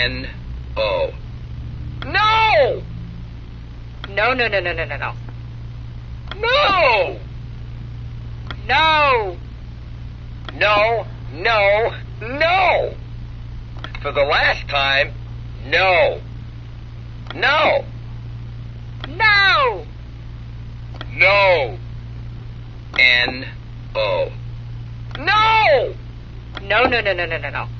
N-O. No! No, no, no, no, no, no, no. No! No! No, no, no! For the last time, no. No! No! No! N-O. No! No, no, no, no, no, no, no.